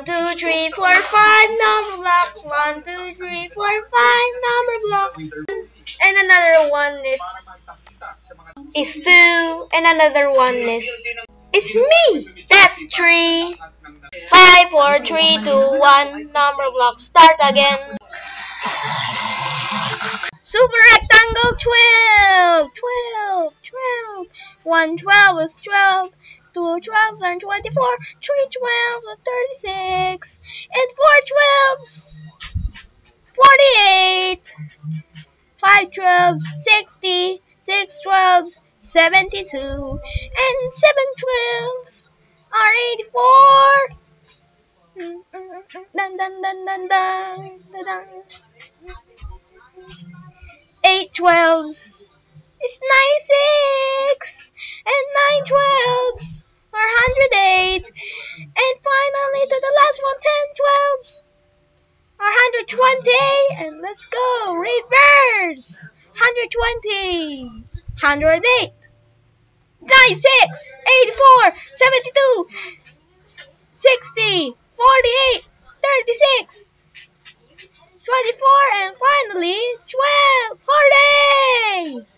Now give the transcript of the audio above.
1, 2, 3, 4, 5 number blocks. 1, 2, 3, 4, 5 number blocks. And another one is 2. And another one is me. That's 3. 5, 4, 3, 2, 1 number block. Start again. Super rectangle 12. 12. 12. 1 12 is 12. 2 12 and 24. 3 12 and 36. And 4 12s 48. 5 12s 60. 6 12s 72. And 7 12s are 84. Dun, dun, dun, dun, dun, dun, dun. 8 12s is 96. And 9 12s are 108. And finally to the last one, 10 12s are 120. And let's go, reverse. 120, 108, 96, 84, 72, 60, 48, 36, 24, and finally 12. Hooray!